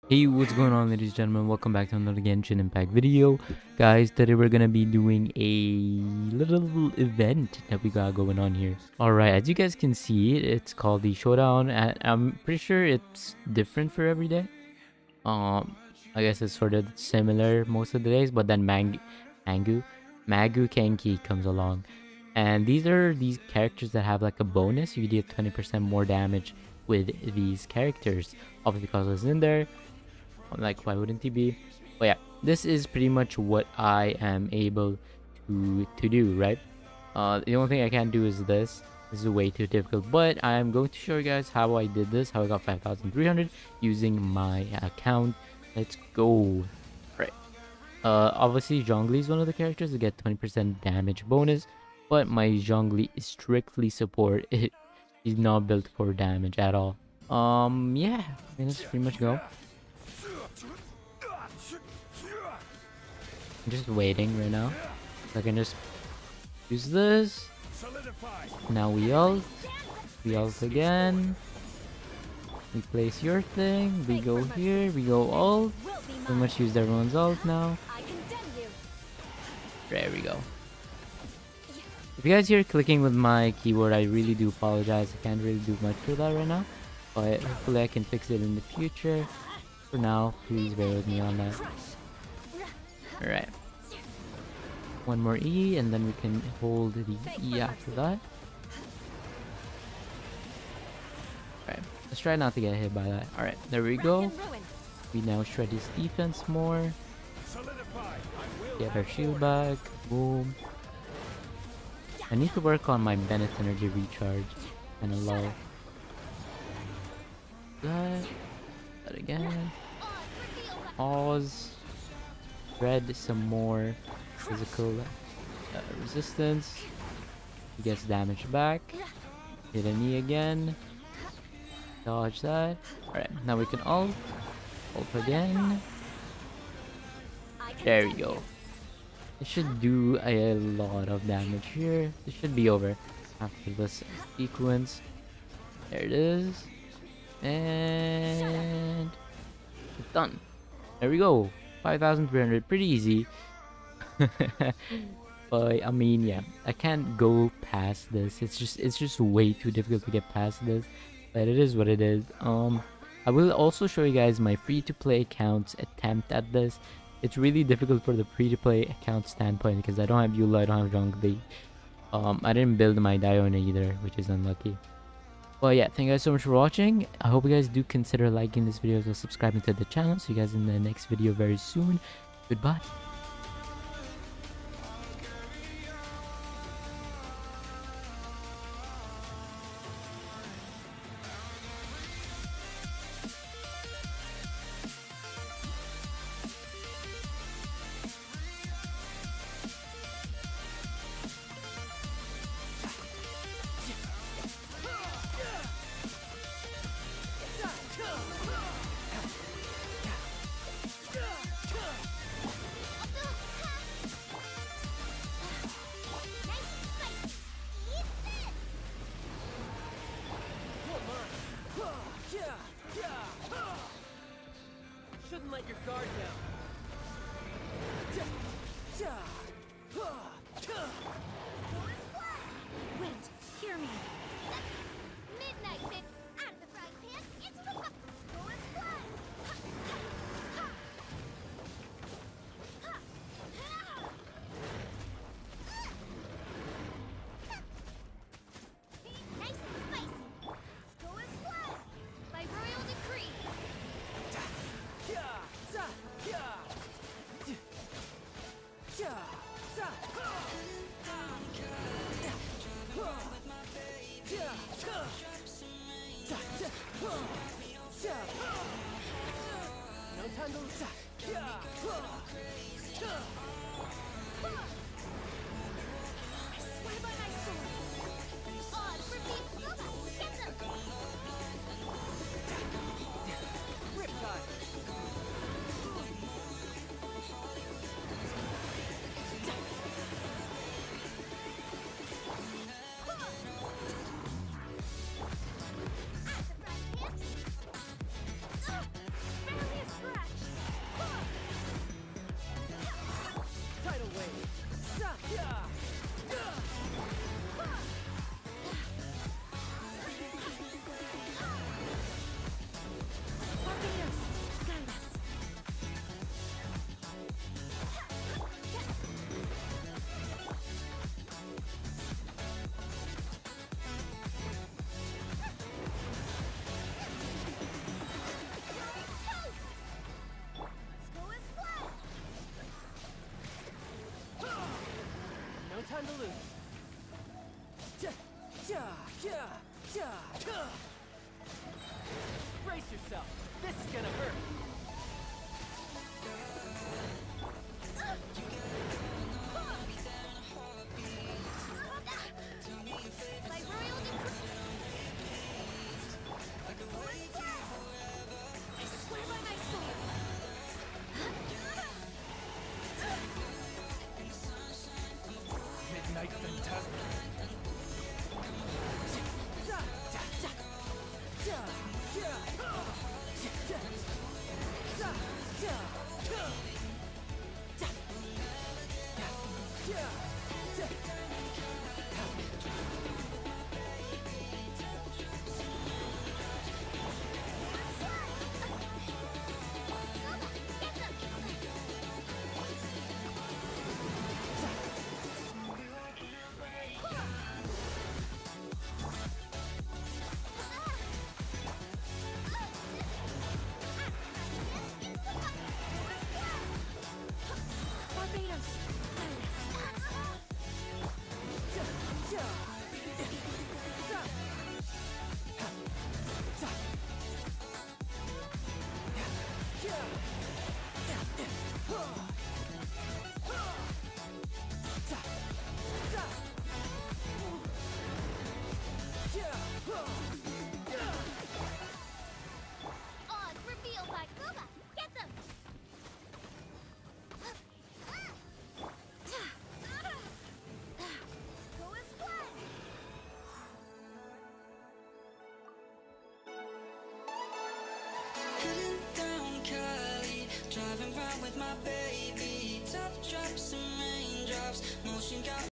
Hey, what's going on, ladies and gentlemen? Welcome back to another Genshin Impact video. Guys, today we're gonna be doing a little event that we got going on here. Alright, as you guys can see, it's called the Showdown, and I'm pretty sure it's different for every day. I guess it's sort of similar most of the days, but then Magu Kenki comes along. And these are these characters that have like a bonus. You get 20% more damage with these characters. Obviously, because it's in there. Like, why wouldn't he be? But yeah, this is pretty much what I am able to do, right? The only thing I can't do is this. This is way too difficult, but I'm going to show you guys how I did this, how I got 5,300 using my account. Let's go. Right. Obviously, Zhongli is one of the characters to get 20% damage bonus, but my Zhongli is strictly support. He's not built for damage at all. Yeah, let's pretty much go. I'm just waiting right now. So I can just use this. Now we ult. We ult again. We place your thing. We go here. We go ult. Pretty much used everyone's ult now. There we go. If you guys hear clicking with my keyboard, I really do apologize. I can't really do much for that right now. But hopefully I can fix it in the future. For now, please bear with me on that. Alright. One more E, and then we can hold the E after that. Alright, let's try not to get hit by that. Alright, there we go. We now shred his defense more. Get our shield back. Boom. I need to work on my Bennett energy recharge. And a low. That again. Pause. Shred some more physical resistance. He gets damage back. Hit a knee again. Dodge that. Alright, now we can ult. Ult again. There we go. It should do a lot of damage here. This should be over after this sequence. There it is. And it's done. There we go. 5,300. Pretty easy. But I mean, yeah, I can't go past this. It's just way too difficult to get past this. But it is what it is. I will also show you guys my free-to-play account's attempt at this. It's really difficult for the free-to-play account standpoint because I don't have youll, I don't have Zhongli. I didn't build my Diona either, which is unlucky. Well, yeah, thank you guys so much for watching. I hope you guys do consider liking this video as well, subscribing to the channel. See you guys in the next video very soon. Goodbye. Shouldn't let your guard down. Wait, hear me. Midnight bit out of the frying pan into the Doris blood. Nice and spicy. Doris blood by royal decree. No time to I swear by my sword. On for me. Get them. Riptide. At the frying pan. Barely a lose. Brace yourself. This is gonna hurt. My royal decree. I swear by my soul. Midnight Phantasm. Odds revealed by Kuba. Get them. Go as planned. Heading down Cali, driving round with my baby. Top drops and raindrops, motion got